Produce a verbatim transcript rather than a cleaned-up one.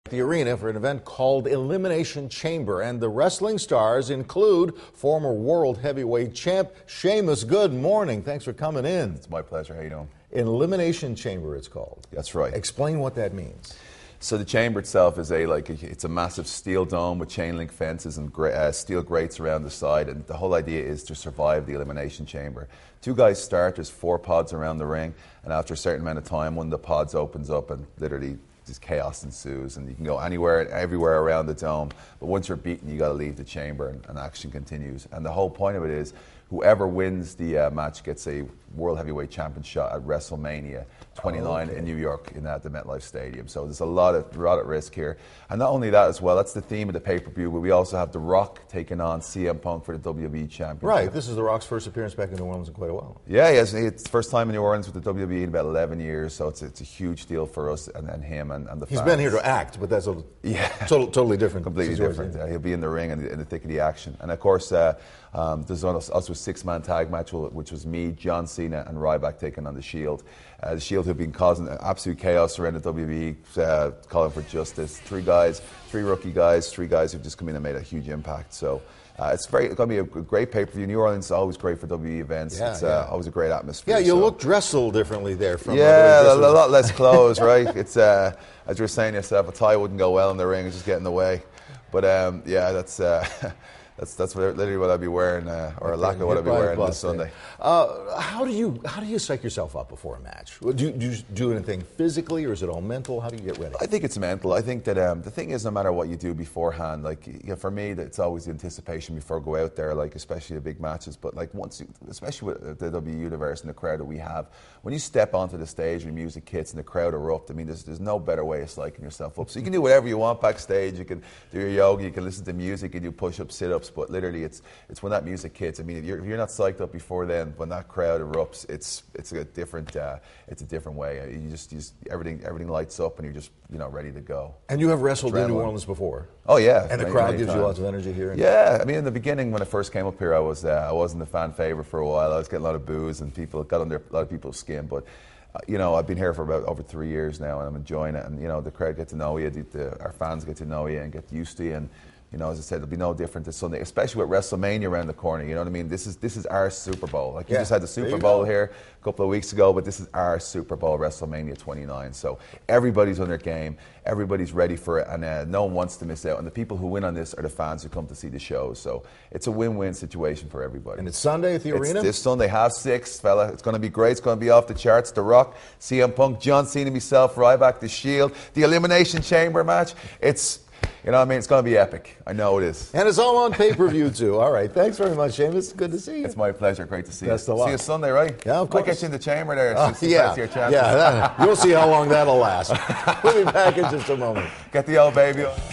The arena for an event called Elimination Chamber, and the wrestling stars include former world heavyweight champ Sheamus. Good morning. Thanks for coming in. It's my pleasure. How you doing? Elimination Chamber, it's called. That's right. Explain what that means. So the chamber itself is a like a, it's a massive steel dome with chain link fences and gra- uh, steel grates around the side, and the whole idea is to survive the elimination chamber. Two guys start. There's four pods around the ring, and after a certain amount of time, one of the pods opens up, and literally just chaos ensues, and you can go anywhere and everywhere around the dome. But once you're beaten, you got to leave the chamber, and, and action continues. And the whole point of it is, whoever wins the uh, match gets a World Heavyweight Champion shot at WrestleMania twenty-nine oh, okay. in New York in uh, the MetLife Stadium. So there's a lot of a lot at risk here. And not only that as well, that's the theme of the pay-per-view, but we also have The Rock taking on C M Punk for the W W E Championship. Right, this is The Rock's first appearance back in New Orleans in quite a while. Yeah, yes, it's first time in New Orleans with the W W E in about eleven years, so it's it's a huge deal for us and, and him and, and the He's fans. been here to act, but that's a yeah. total, totally different. Completely different. Uh, he'll be in the ring and in the thick of the action. And of course, uh, um, there's also a six-man tag match, which was me, John Cena, and Ryback taking on The Shield. Uh, the Shield have been causing absolute chaos around the W W E, uh, calling for justice. Three guys, three rookie guys, three guys who've just come in and made a huge impact. So uh, it's very, it's going to be a great pay-per-view. New Orleans is always great for W W E events. Yeah, it's yeah. Uh, always a great atmosphere. Yeah, you so. look dressed a little differently there. From yeah, a, a lot less clothes, right? It's uh, as you were saying yourself, a tie wouldn't go well in the ring; it's just get in the way. But um, yeah, that's. Uh, That's that's what, literally what I'd be wearing, uh, or a lack of what I'd be wearing this Sunday. Uh, how do you how do you psych yourself up before a match? Do you, do you do anything physically, or is it all mental? How do you get ready? I think it's mental. I think that um, the thing is, no matter what you do beforehand, like you know, for me, it's always the anticipation before I go out there, like especially the big matches. But like once, you, especially with the W W E universe and the crowd that we have, when you step onto the stage with music hits and the crowd erupt, I mean, there's there's no better way of psyching yourself up. So you can do whatever you want backstage. You can do your yoga, you can listen to music, you can do push-ups, sit-ups, but literally it's It's when that music hits. I mean, if you're, if you're not psyched up before then, when that crowd erupts, it's it's a different uh, it's a different way. You just, you just everything everything lights up, and you're just you know ready to go. And you have wrestled Adrenaline. in New Orleans before. Oh yeah, and the many, crowd many gives times. you lots of energy here. Yeah, I mean, in the beginning when I first came up here, I was uh, I wasn't a fan favorite for a while. I was getting a lot of boos, and people got under a lot of people's skin, but. Uh, you know, I've been here for about over three years now, and I'm enjoying it. And you know, the crowd get to know you, the, the, our fans get to know you, and get used to you. And you know, as I said, it'll be no different this Sunday, especially with WrestleMania around the corner. You know what I mean? This is this is our Super Bowl. Like you yeah. just had the Super Bowl go. here a couple of weeks ago, but this is our Super Bowl, WrestleMania twenty-nine. So everybody's on their game, everybody's ready for it, and uh, no one wants to miss out. And the people who win on this are the fans who come to see the show. So it's a win-win situation for everybody. And it's Sunday at the it's arena? This Sunday, half six, fella. It's going to be great. It's going to be off the charts. The Rock, C M Punk, John Cena, myself, Ryback, The Shield, the Elimination Chamber match. It's You know what I mean? It's going to be epic. I know it is. And it's all on pay-per-view, too. All right. Thanks very much, Sheamus. Good to see you. It's my pleasure. Great to see Best you. of luck. See you Sunday, right? Yeah, of course. Might get you in the chamber there. Uh, See yeah, your yeah. That, you'll see how long that'll last. We'll be back in just a moment. Get the old baby on.